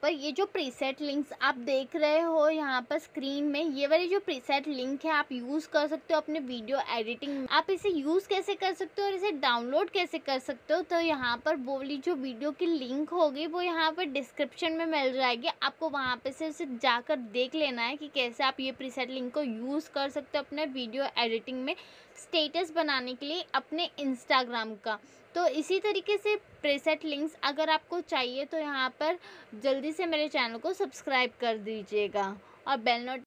पर ये जो प्रीसेट लिंक्स आप देख रहे हो यहाँ पर स्क्रीन में, ये वाली जो प्रीसेट लिंक है आप यूज़ कर सकते हो अपने वीडियो एडिटिंग में। आप इसे यूज़ कैसे कर सकते हो और इसे डाउनलोड कैसे कर सकते हो, तो यहाँ पर वो वाली जो वीडियो की लिंक होगी वो यहाँ पर डिस्क्रिप्शन में मिल जाएगी। आपको वहाँ पे से उसे जाकर देख लेना है कि कैसे आप ये प्रीसेट लिंक को यूज़ कर सकते हो अपने वीडियो एडिटिंग में स्टेटस बनाने के लिए अपने इंस्टाग्राम का। तो इसी तरीके से प्रीसेट लिंक्स अगर आपको चाहिए तो यहाँ पर जल्दी से मेरे चैनल को सब्सक्राइब कर दीजिएगा और बेल नोट